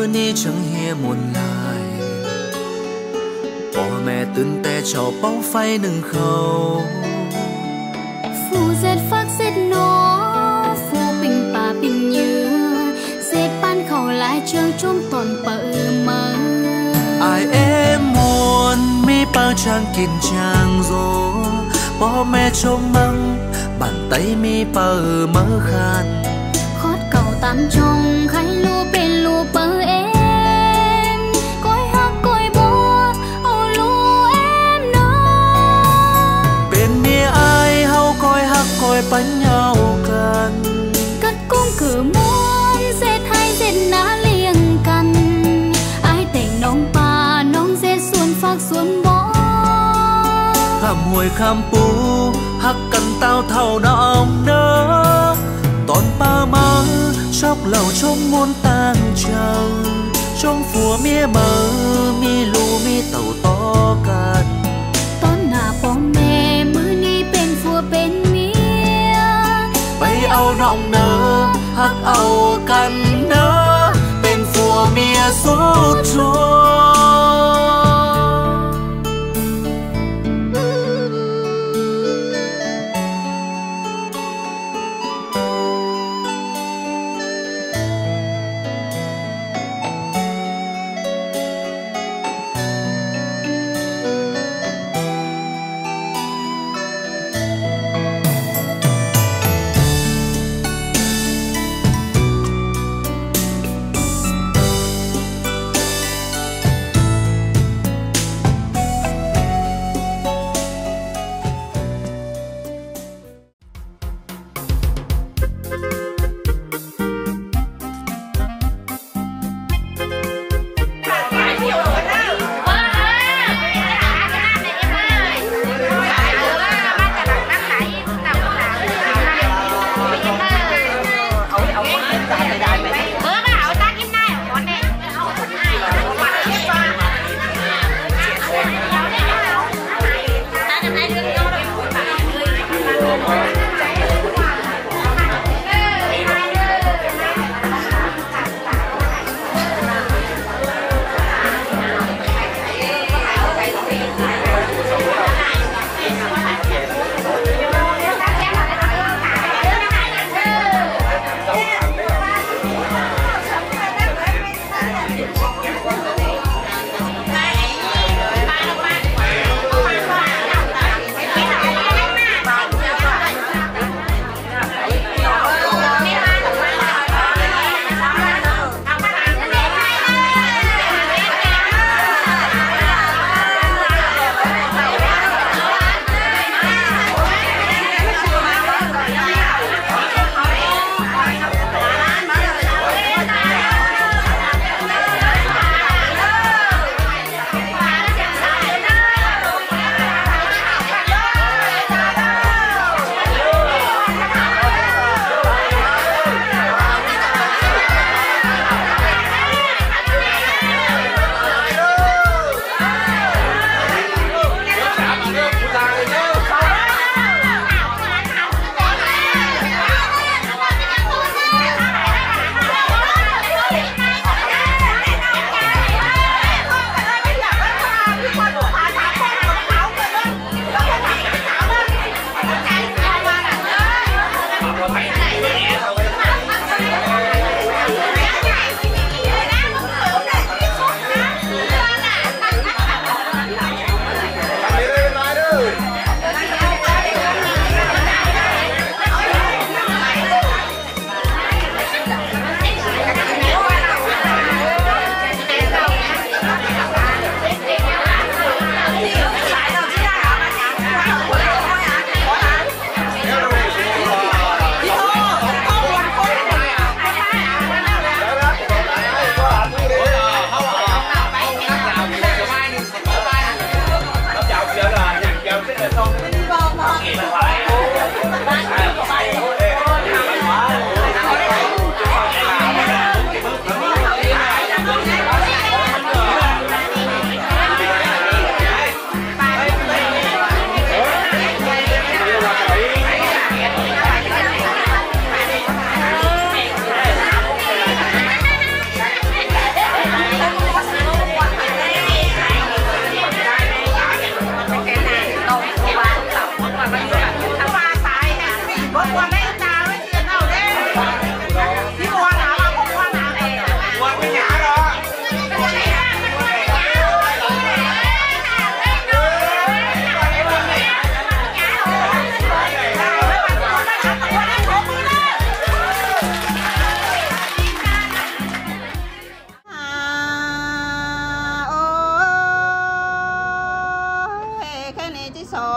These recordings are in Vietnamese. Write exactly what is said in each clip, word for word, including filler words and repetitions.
ni chẳng hề muôn lại bỏ mẹ từng tè cho bao phai nâng khâu phù dệt phát dệt nó phù bình bà bình như dệt ban khẩu lại trường trong toàn bờ mơ ai em muốn mi bao trang kín trang rô bỏ mẹ trông măng bàn tay mi bao mơ khan khót cầu tam trong khai lúa bên lúa bờ em coi hát coi bó ô lúa em nó bên mi ai hao coi hát coi bánh nhau cần cất cung cử muốn dệt hai dệt ná liêng căn ai tình nông pa nông dệt xuân phác xuân bó khăm hồi khăm pu hắc cần tao thầu đong nơ toàn ba mơ chóc lầu trong muôn tang chờ trong phùa mía mơ mi lu mi tàu to can tón nà bó mẹ mưa ni bên phùa bên mía bay ao nọng nơ hắc ao can nơ bên phùa mía sốt trôi.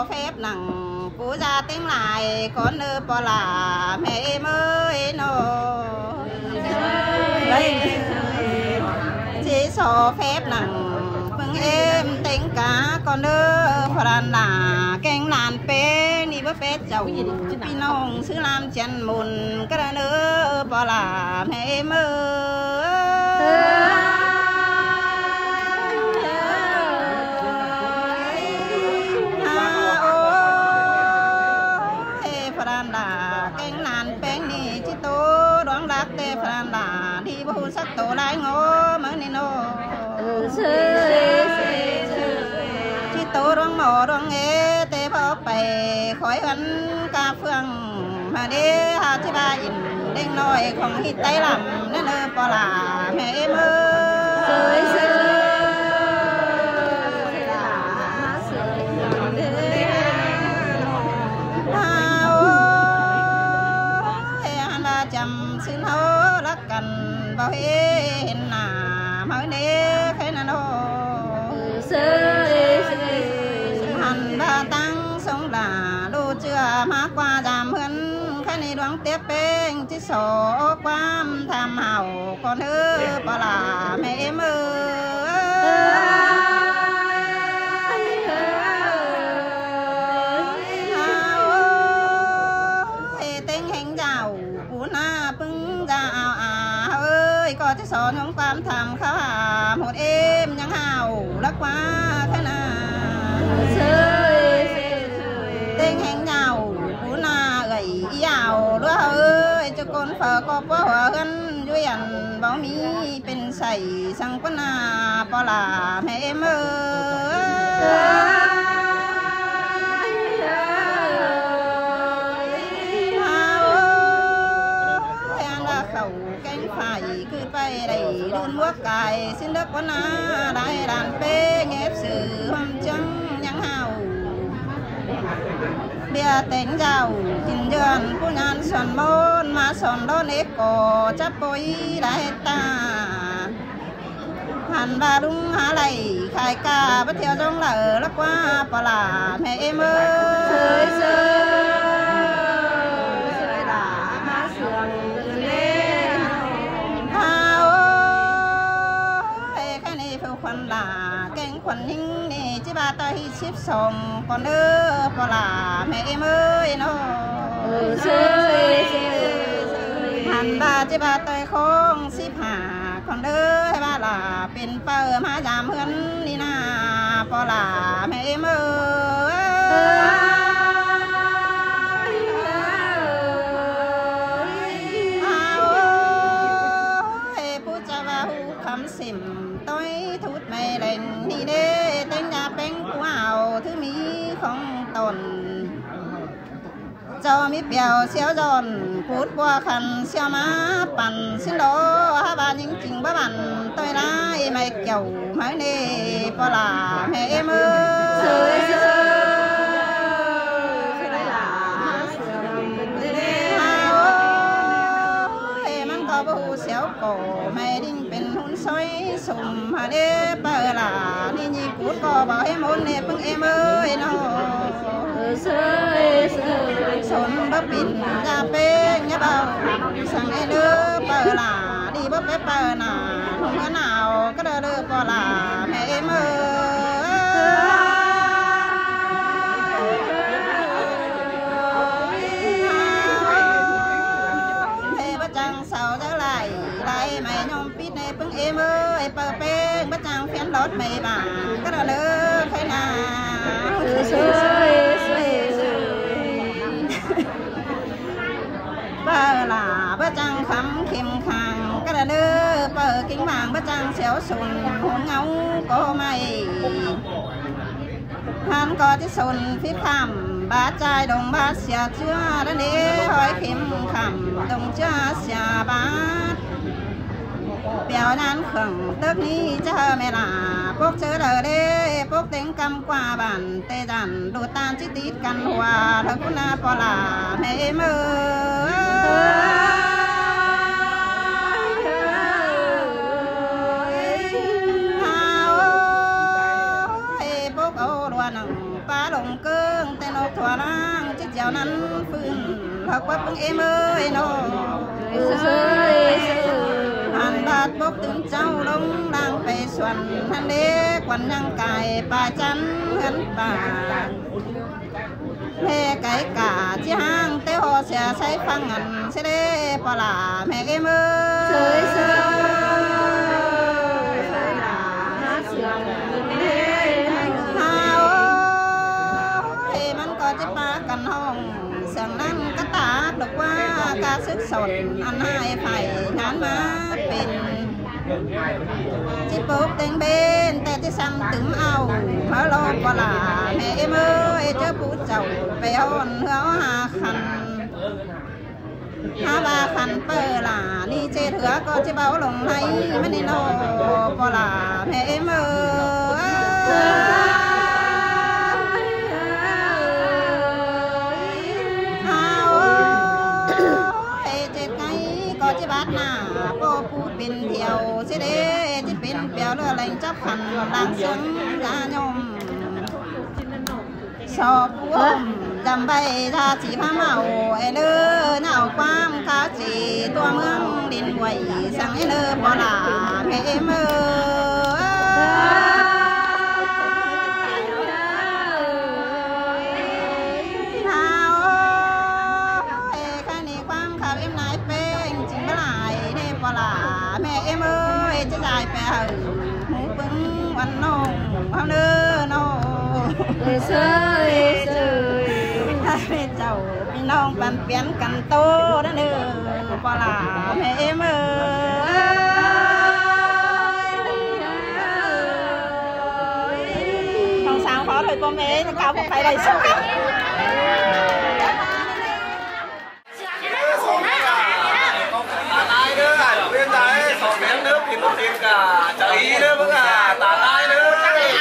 cho phép nặng cú ra tiếng lại con ơ bỏ là mẹ em ơi nó chỉ cho phép nặng phương em tính cả con ơ phật là canh làn pé ni bớt pé giàu pi nông xứ làm chân mùn cái nữa bỏ là mẹ em ơi sắc tổ lại ngô mới nên nô chỉ tổ đoan mò đoan nghe tê bao bè khói ấn ca phương mà đi hà chỉ ba in đinh nói không hít tay làm nên ơ bỏ là mẹ em ơi chăm xin hô lắc cần bao hết nà mới nế cái nà nô hành ba tăng sống là đô chưa má qua giảm hơn cái này đoán tiếp bên chỉ số quam tham hào con hư bỏ là mẹ em ơi có cái sổ nhóm quan tham khảo hà một em nhắn hào lắc quá cái nào tên hành nhau cú na gầy giàu đứa ơi cho con phở có bó hòa hơn vui ăn báo mi bên sảy sang quân na bỏ là mẹ em ơi đầy đun muốc cài xin đất quán á đại đàn pê nghép sự hôm trắng nhắn hào bia tính giàu tình dần cô nhàn sòn môn mà sòn đón ép cổ chấp bối đại ta hàn ba đúng há lầy khai ca bất theo trong là ở lắc quá bỏ là mẹ em ơi là cánh quần hình nè chứ ba ta hi xếp sòng còn ơ bỏ là mẹ em ơi nó hàn ba chứ ba ta không xếp hà còn ơ hay ba là bên bờ má giảm hơn đi na bỏ là mẹ em ơi khám xìm tôi thút mẹ lên đi đê tên nhà bên của ảo thứ mỹ không tồn cho mi bèo xéo giòn cút qua khăn xéo máปั่น xin lỗi ha ba những trình bá bản tôi lại mày kiểu mới nè bỏ là mẹ em ơi xéo cổ mẹ đinh bên hôn xoay sùng hà đê bờ là đi nhị cút bò bảo em hôn nè bưng em ơi nó sồn bắp bình ra bê nhá bao sang em đưa bờ là đi bắp bếp bờ là không có nào cái đơ đưa bò là mẹ em ơi mày nhom pít này bưng em ơi bờ bê bắt chàng phiến lót mày bà cái đó lỡ khai nào bờ là bắt chàng khắm khiêm khang cái đó lỡ bờ kính vàng bắt chàng xéo sùn hôn ngáo cô mày hắn có cái sùn phía khám ba trai đồng ba xìa chưa đến để hỏi khiêm khám đồng chưa xìa ba bèo nan khẩn tức ni cha mẹ là bốc chớ đời đê bốc tính cầm qua bản tê giản đồ tan chít tít căn hòa thằng cũng na bỏ là mẹ em ơi bốc ô đùa nằng phá đồng cương ถั่วล่างจิเจ้านั้นฟื้นผักวัดเพิ่งเอ็มเอ้ยน้องหันบาดบกถึงเจ้าลงล่างไปส่วนทันเด็กวันยังไก่ป่าจันเหินป่าแม่ไก่กาจีห้างเต้าเสียใช้ฟังงันเสด็จปลาแม่เอ็มเอ้ยเสจะปากันห้องเสียงนั้นก็ตาดอกว่ากาซึกสดอันให้ไผ่งานมาเป็นจิปุ๊บเต็งเบนแต่ที่สั่งถึงเอามาลองกว่าลาแม่เอ็มเอ้ยเจ้าผู้เจ้าไปอ่อนเหือหาคันหาบาคันเปิลานี่เจเถือก็จะเบาลงให้ไม่ได้โนกว่าลาแม่เอ็มเอ้ยจิบาดหน้าโป้พูดเป็นเที่ยวสิเดจิเป็นเปียวเรือแรงจับขันดังเสียงกาโยมสอบวมจำใบทาสีผ้าเมาไอเลือหน้าความข้าจีตัวเมืองดินไหวสั่งไอเลือพอลาเพเมอแม่เอ็มเอ้ยจะได้ไปหมูปึ้งวันน้องเอาเนื้อน้องเอ้ยเสยเสยให้เจ้าพี่น้องปันเปลี่ยนกันโตนั่นเด้อปลาแม่เอ็มเอ้ยน้องสาวขอถอยตัวแม่จะก้าวไปไหนสัก tiền cả chạy nữa bữa à tà lai nữa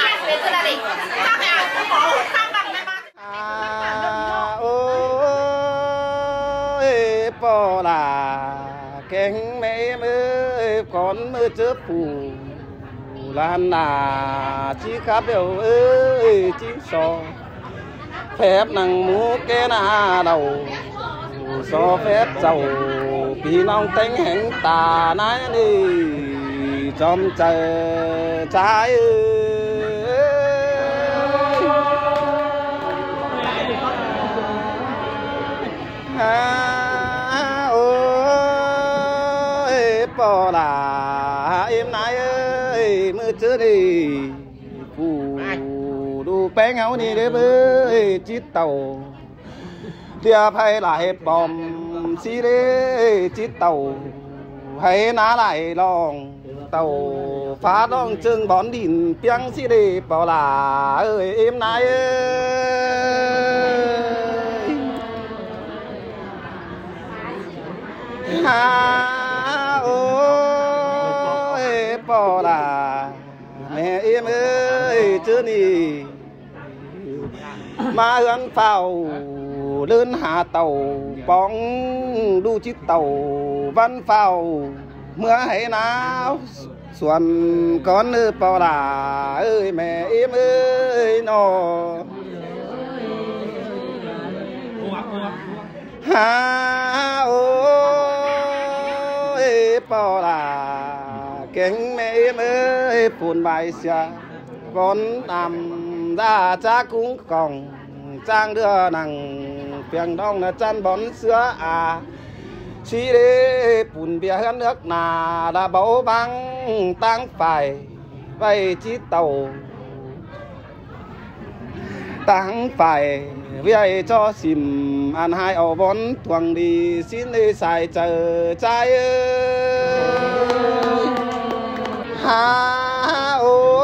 ôi bỏ là kén mẹ ơi con mơ chớp phù lan là chỉ khắp đều ơi chỉ so phép năng mũ cái na đầu so phép giàu vì nông tính hẹn tà nái đi trong trời trái à, ôi bỏ là em nái ơi mưa chưa đi phù đu bé ngáo đi đấy bơi chiếc tàu tia hay lại bom xí đế chiếc tàu hay ná lại lòng tàu phá đong chân bón đìn piang xí đế bảo là ơi em nái ơi ha ôi bảo là mẹ em ơi chứ nì mà hướng phao lớn hạ tàu bóng đu chiếc tàu văn phao mưa hay nào xuân con ơi bao là ơi mẹ em ơi nó ha ôi bao là cánh mẹ em ơi phun bài xa con nằm ra cha cũng còn trang đưa nàng phiền đông là chăn bón sữa à chỉ để bùn bia hơn nước nà đã bấu băng tăng phải vay chi tàu tăng phải vì cho xìm ăn hai ổ bón thuồng đi xin đi xài chờ trai ha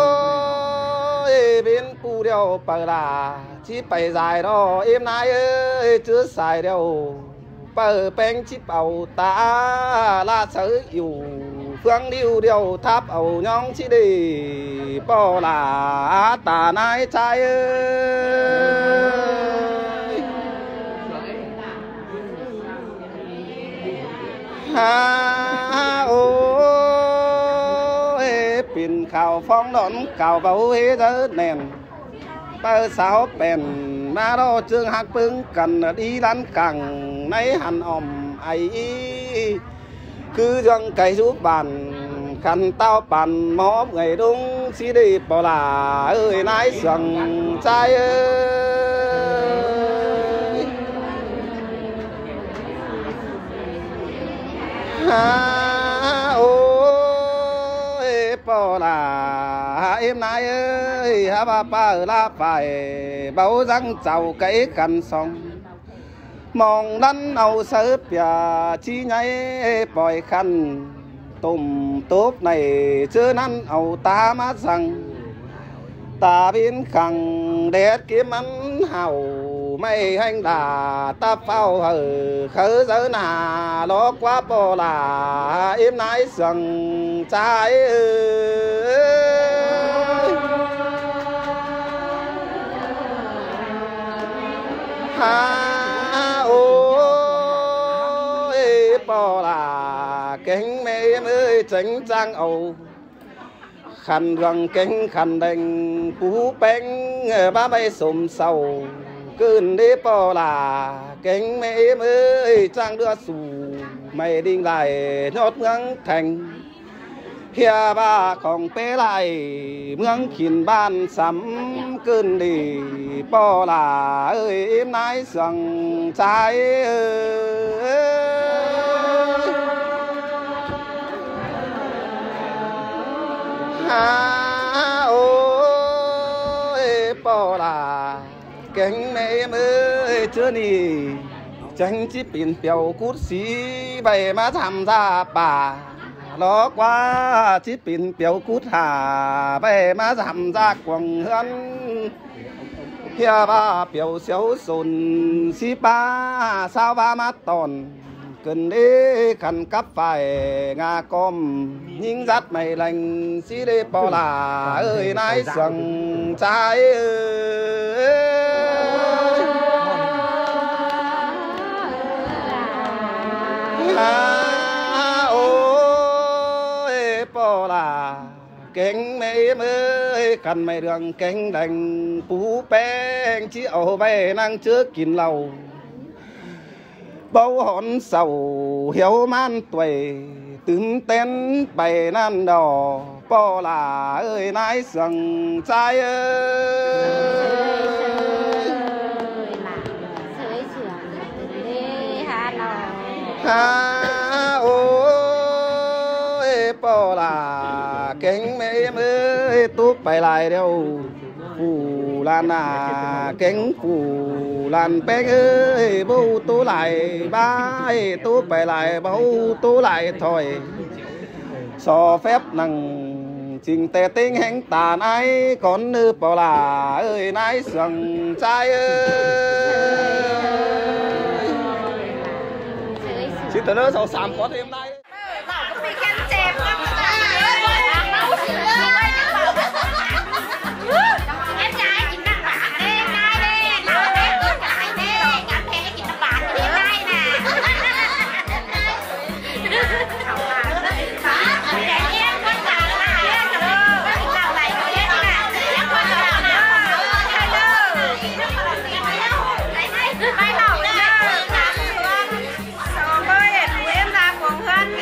ôi bên pu đeo bờ là chỉ bày dài đó em nái ơi chưa xài đâu bờ bèn chip ẩu ta là sớ yêu phương điêu điều tháp ẩu nhong chỉ để bỏ là ta nái trai ơi ha ôi pin khảo phong đón khảo vào hết giờ nền bơ sáu bèn mà đó trường hạc bưng cần đi lăn cẳng nấy hẳn òm ấy cứ dòng cây giúp bàn khăn tao bàn móm ngày đúng xí đi bỏ là ơi nái sòng trai ơi ha ôi bỏ là em nái ơi ha ba ba là phải bao răng chào cái khăn xong mong lăn âu sớp ya chi nháy bòi khăn tùm tốt này chưa năn âu ta má rằng ta biến khẳng đét kiếm ăn hào mây hành đà ta phao hở khớ giới nà nó quá bò là em nái rằng trái ha bò là cánh mê em ơi tránh trang ầu khăn răng cánh khăn đành cú bánh ba bay xùm sầu cơn đế bò là cánh mê em ơi trang đưa xù mày đinh lại nhót ngắn thành hia ba còn bé lại mương khìn ban sắm cơn đi bò là ơi em nái rằng trái ơi ha ôi bò là cánh mẹ em ơi chưa nì tránh chỉ biển bèo cút xí bày má thầm ra bà nó quá chỉ biển bèo cút hà bày má thầm ra quần hân hia ba bèo xéo sồn xí ba sao ba má tòn cần đi khăn cắp phải ngà com nhưng dắt mày lành xí đi bò là ơi nái sừng trái ha ôi bò là cánh mày ơi cần mày đường cánh đành phú beng chỉ ẩu bay năng trước kín lầu bao hòn sầu hiếu man tuổi tướm tên bày nan đỏ bò là ơi nái sừng trái ơi ha ôi bò là cánh mẹ em ơi túp bày lại đâu phù lan à cánh phù lan bé ơi bố tú lại ba tú bày lại bố tú lại thôi so phép năng trình tề tinh hẹn tàn ai con nữ bảo là ơi nái sừng trai ơi chỉ tớ nữa sau sám có thêm đây Hãy subscribe cho kênh Ghiền Mì Gõ để không bỏ lỡ những video hấp dẫn.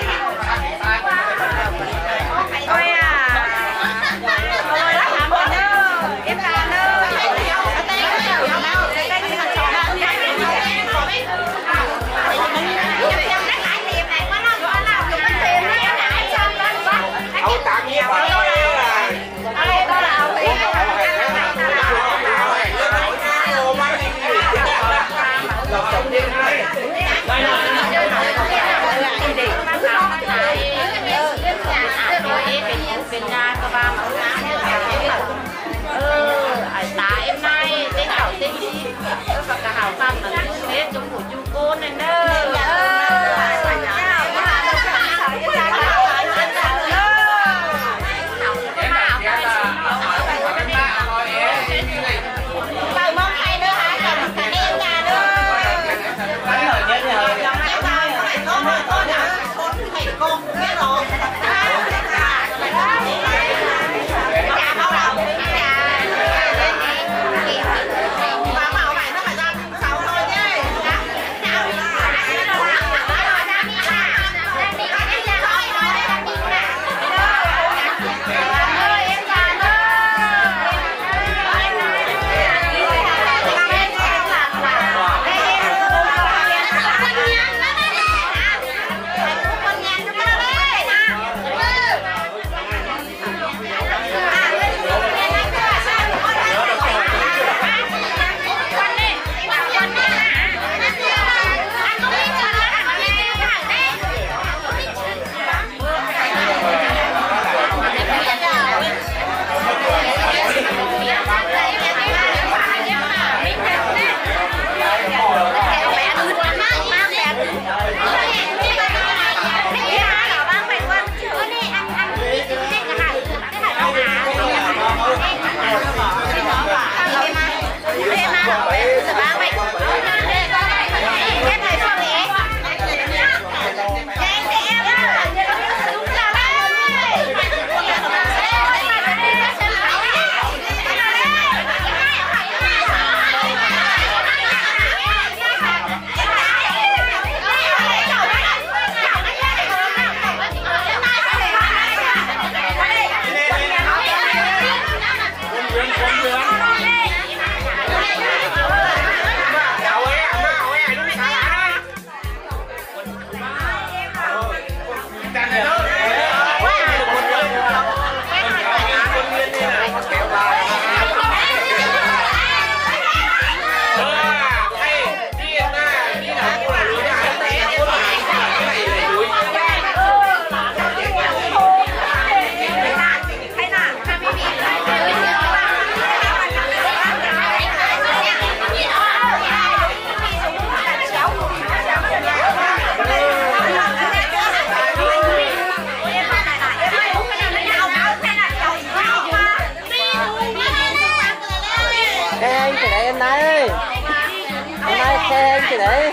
anh chị đấy em nay ơi em nay xe anh chị đấy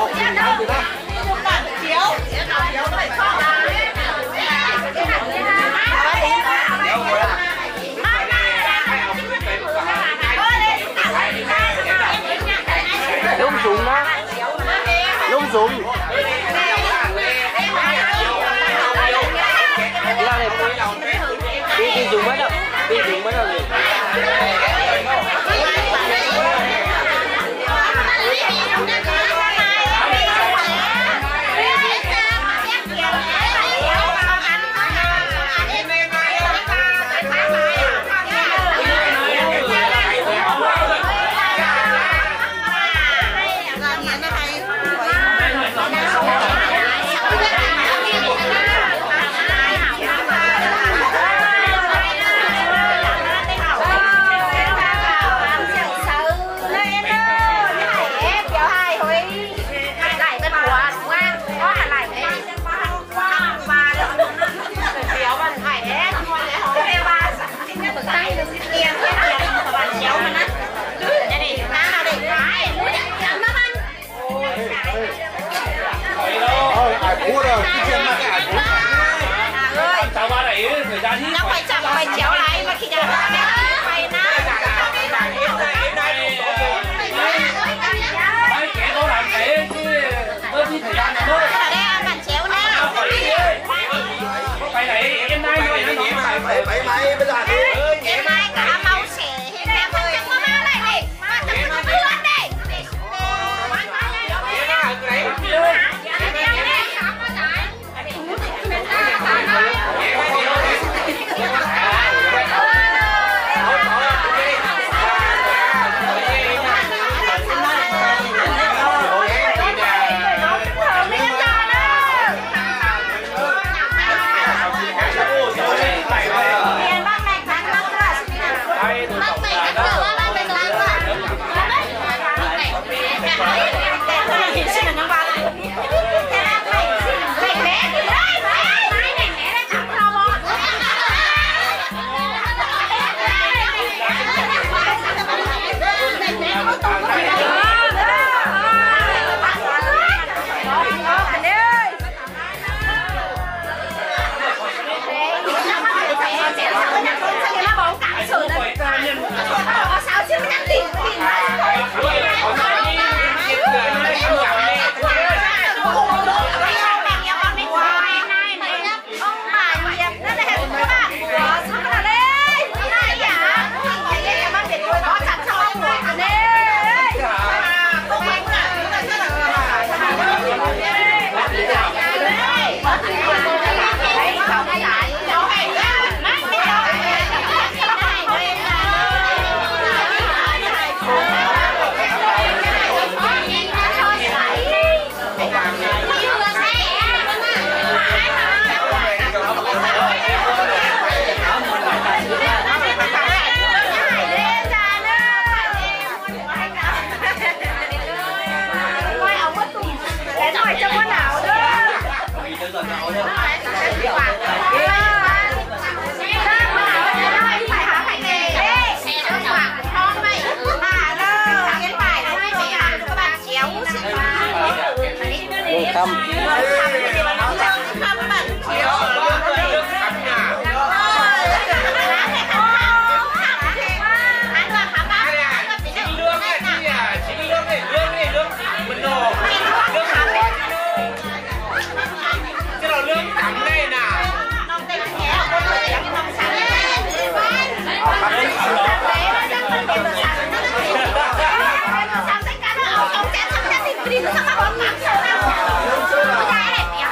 lung súng đó lung súng là này đi đi dùng mất đâu đi dùng mất đâu gì Cua rồi, cái chân mà cái ải cua. Ơi, cháu ba này thời gian hít. Nó phải chậm phải chéo lại mà khi nào phải na. Mấy kẻ tôi làm thế chứ bớt đi thời gian thôi. Ở đây bạn chéo nha. Phải này em nay thôi nó nói mà. Bảy bảy mấy bây giờ. Em nay cả máu xẻ hết em ơi. Mà ma lại này. Mà chậm nó cứ lên đây. Đi nó sang ba bốn tháng rồi. Cái này đẹp.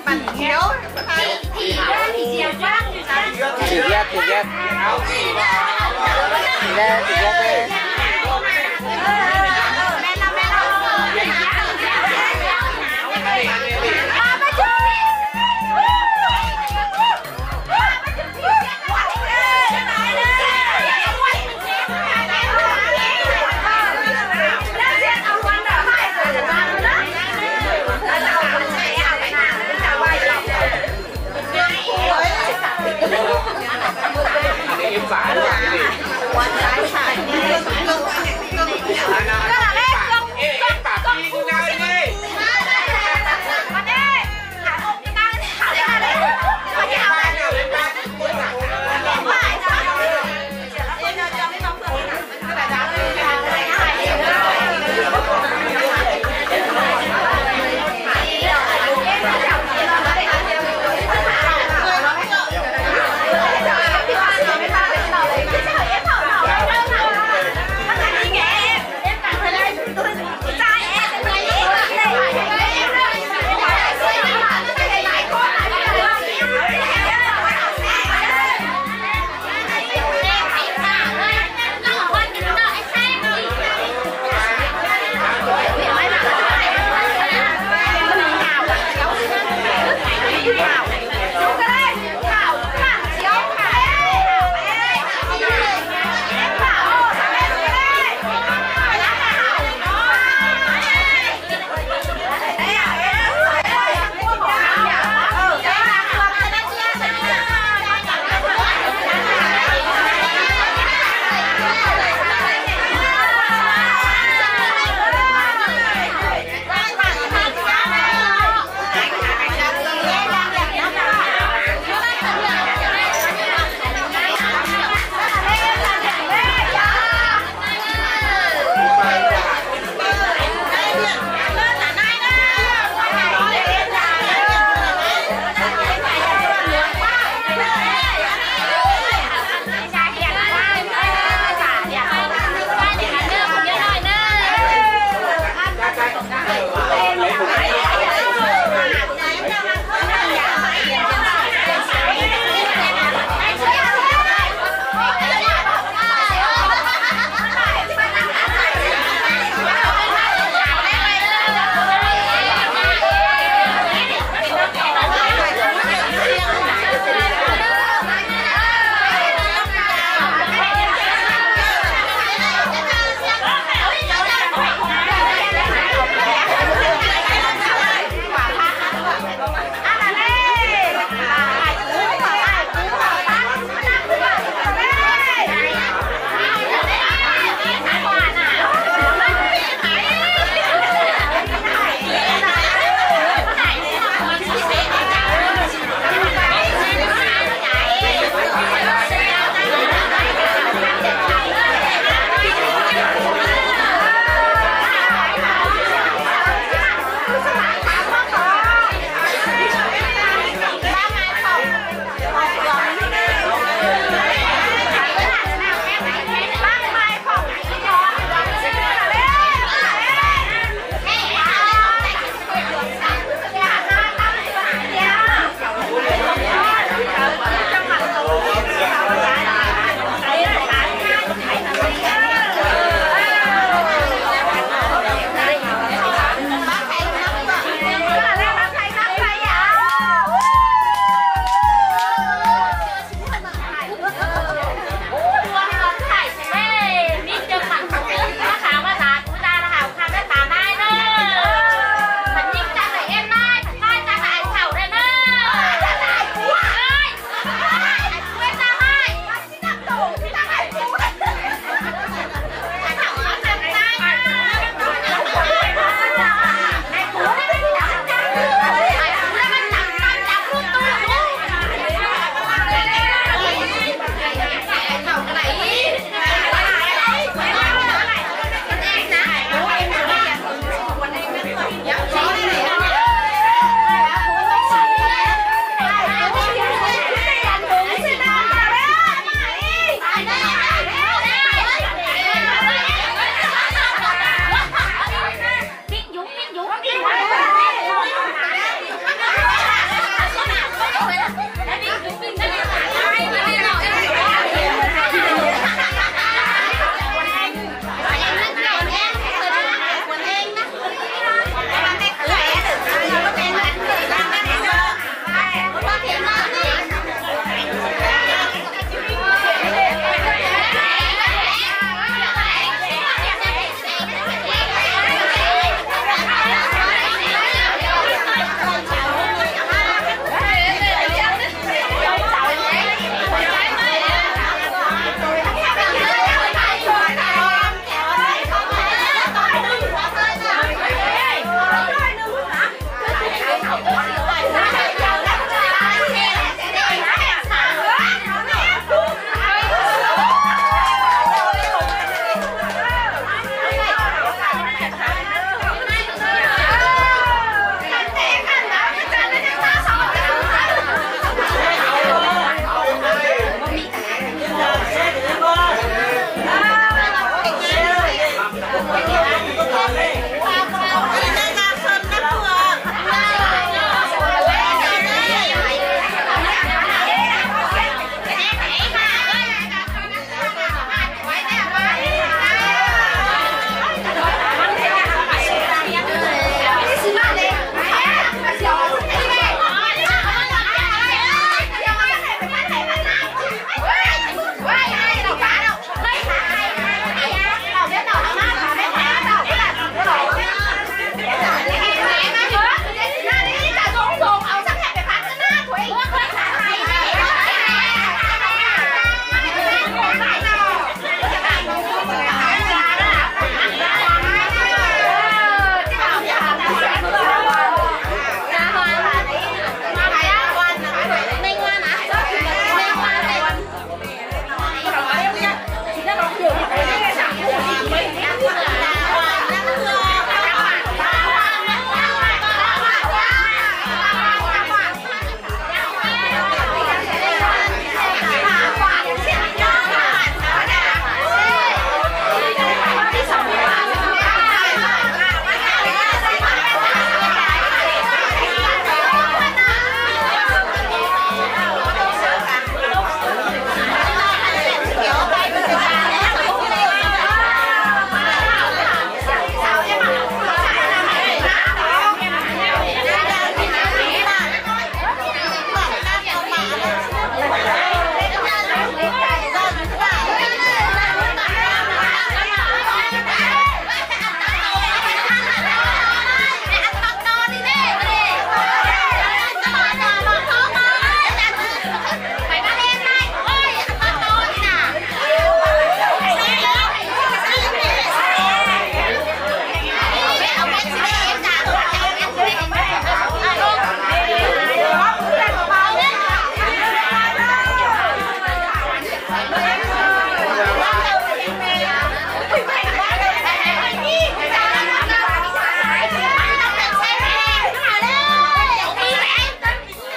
bản thiếu thì thì diệp vác Thử ghét, thử ghét Thử ghét, thử ghét đi Em phải đó là cái gì? quán trái phải Em tạp đi ngay đi.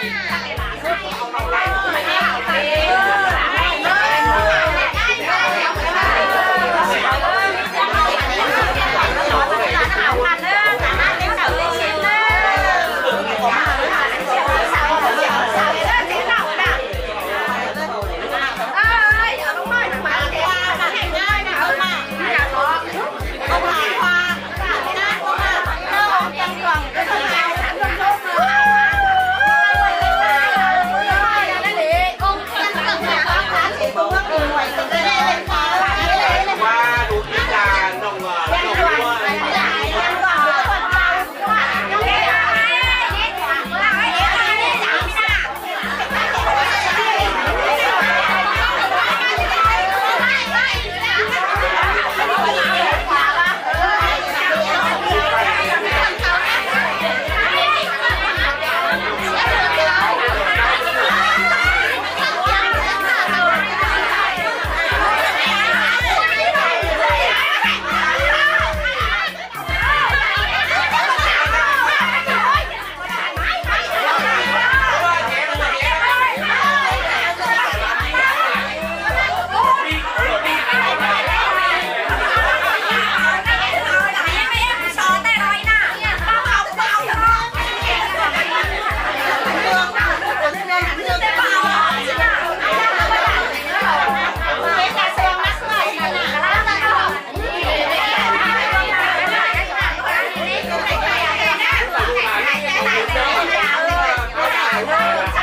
Hãy subscribe cho kênh Ghiền Mì Gõ để không bỏ lỡ những video hấp dẫn.